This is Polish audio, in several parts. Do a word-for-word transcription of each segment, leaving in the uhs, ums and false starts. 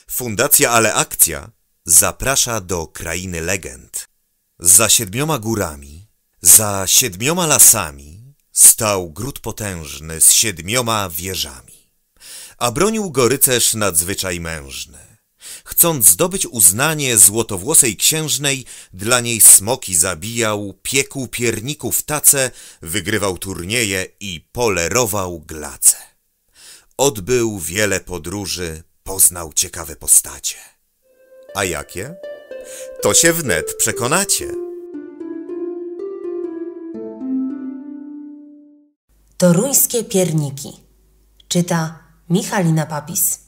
Fundacja Ale Akcja zaprasza do krainy legend. Za siedmioma górami, za siedmioma lasami stał gród potężny z siedmioma wieżami, a bronił go rycerz nadzwyczaj mężny. Chcąc zdobyć uznanie złotowłosej księżnej, dla niej smoki zabijał, piekł pierników tace, wygrywał turnieje i polerował glace. Odbył wiele podróży, poznał ciekawe postacie. A jakie? To się wnet przekonacie. Toruńskie pierniki. Czyta Michalina Papis.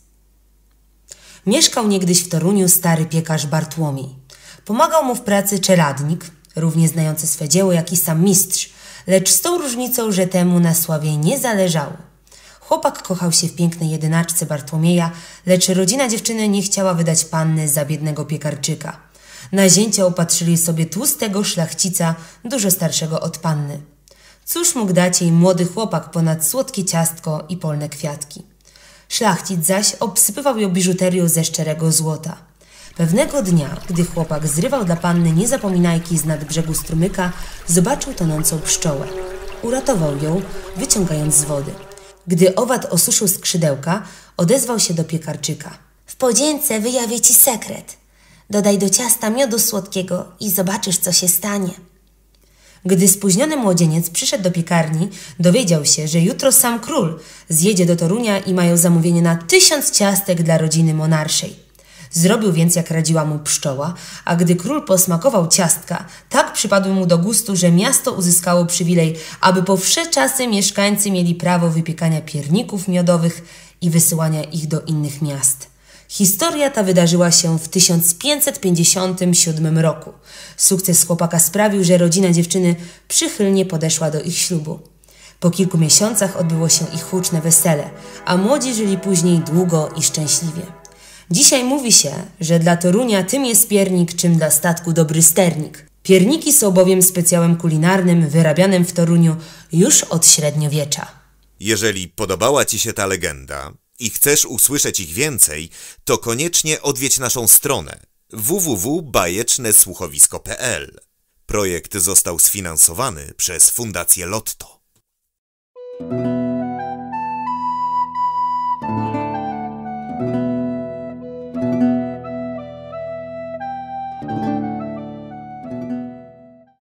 Mieszkał niegdyś w Toruniu stary piekarz Bartłomiej. Pomagał mu w pracy czeladnik, równie znający swe dzieło jak i sam mistrz, lecz z tą różnicą, że temu na sławie nie zależało. Chłopak kochał się w pięknej jedynaczce Bartłomieja, lecz rodzina dziewczyny nie chciała wydać panny za biednego piekarczyka. Na zięcia upatrzyli sobie tłustego szlachcica, dużo starszego od panny. Cóż mógł dać jej młody chłopak ponad słodkie ciastko i polne kwiatki? Szlachcic zaś obsypywał ją biżuterią ze szczerego złota. Pewnego dnia, gdy chłopak zrywał dla panny niezapominajki z nad brzegu strumyka, zobaczył tonącą pszczołę. Uratował ją, wyciągając z wody. Gdy owad osuszył skrzydełka, odezwał się do piekarczyka. W podzięce wyjawię ci sekret. Dodaj do ciasta miodu słodkiego i zobaczysz, co się stanie. Gdy spóźniony młodzieniec przyszedł do piekarni, dowiedział się, że jutro sam król zjedzie do Torunia i mają zamówienie na tysiąc ciastek dla rodziny monarszej. Zrobił więc, jak radziła mu pszczoła, a gdy król posmakował ciastka, tak przypadły mu do gustu, że miasto uzyskało przywilej, aby po wsze czasy mieszkańcy mieli prawo wypiekania pierników miodowych i wysyłania ich do innych miast. Historia ta wydarzyła się w tysiąc pięćset pięćdziesiątym siódmym roku. Sukces chłopaka sprawił, że rodzina dziewczyny przychylnie podeszła do ich ślubu. Po kilku miesiącach odbyło się ich huczne wesele, a młodzi żyli później długo i szczęśliwie. Dzisiaj mówi się, że dla Torunia tym jest piernik, czym dla statku dobry sternik. Pierniki są bowiem specjałem kulinarnym wyrabianym w Toruniu już od średniowiecza. Jeżeli podobała ci się ta legenda i chcesz usłyszeć ich więcej, to koniecznie odwiedź naszą stronę w w w kropka bajeczne słuchowisko kropka p l. Projekt został sfinansowany przez Fundację Lotto.